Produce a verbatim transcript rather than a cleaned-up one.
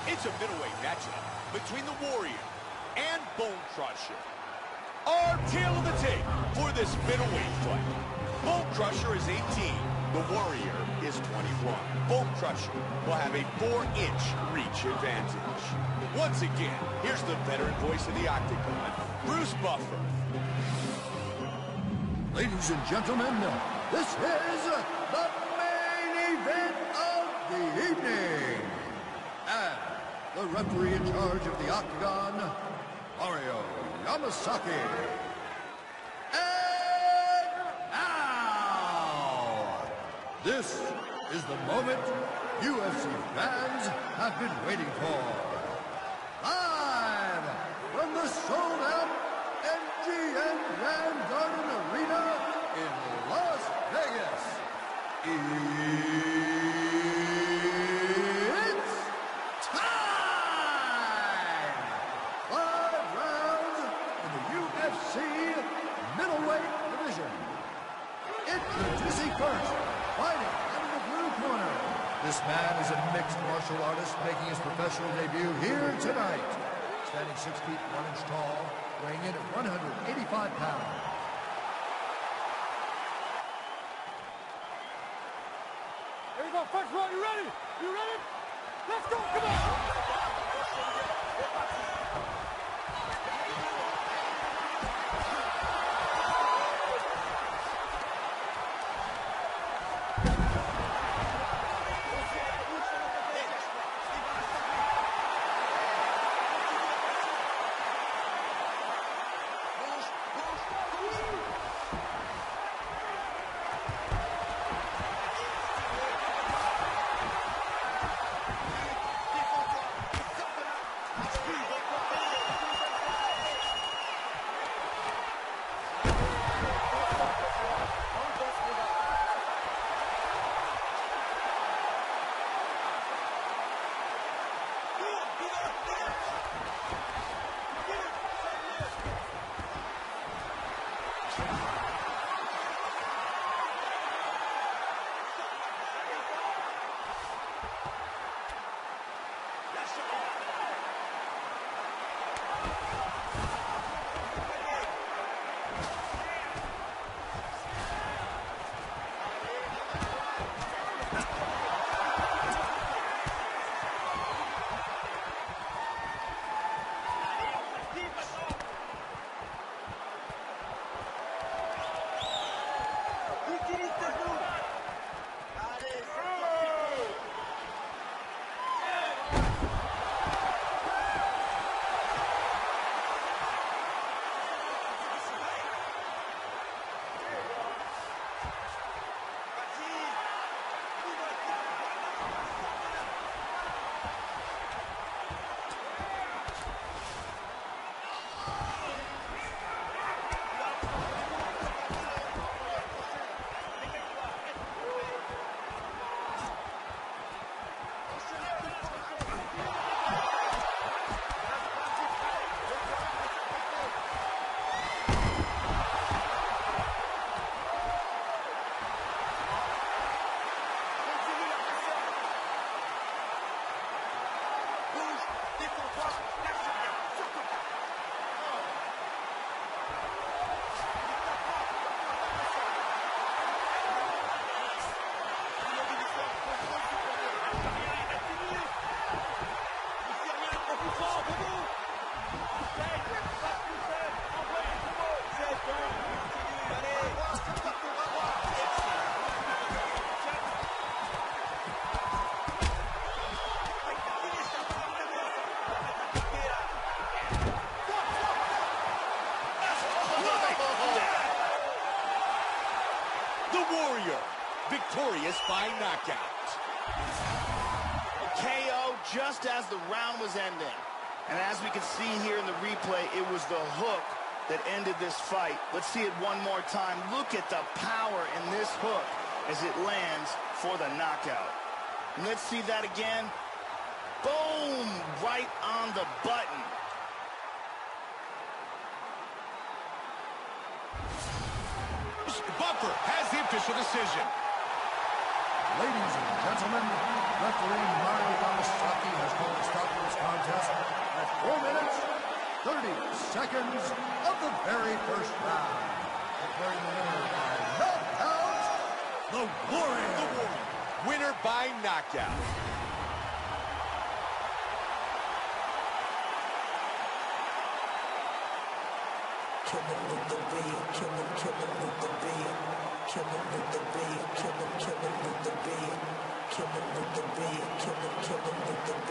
It's a middleweight matchup between the Warrior and Bone Crusher. Our tale of the tape for this middleweight fight. Bone Crusher is eighteen. The Warrior is twenty-one. Bone Crusher will have a four-inch reach advantage. Once again, here's the veteran voice of the Octagon, Bruce Buffer. Ladies and gentlemen, this is the main event of the evening. And the referee in charge of the Octagon, Mario Yamasaki. And now, this is the moment U F C fans have been waiting for. Live from the sold-out M G M Grand Garden Arena in Las Vegas. It's time! Five rounds in the U F C middleweight division. Introducing first, fighting out of the blue corner. This man is a mixed martial artist making his professional debut here tonight. Standing six feet one inch tall, weighing in at one hundred eighty-five pounds. Here we go, first round, you ready? You ready? Let's go, come on! The Warrior, victorious by knockout. K O just as the round was ending. And as we can see here in the replay, it was the hook that ended this fight. Let's see it one more time. Look at the power in this hook as it lands for the knockout. And let's see that again. Boom! Right on the button. Buffer has the official decision. Ladies and gentlemen, referee Mario Yamasaki has called a stop seconds of the very first round. Declaring the winner by knockout, the Warrior. The Warrior. Winner by knockout. Kill him with the beat, kill him, kill him with the beat. Kill him with the beat, kill him, kill him with the beat. Kill him with the beat, kill him, kill him with the beat.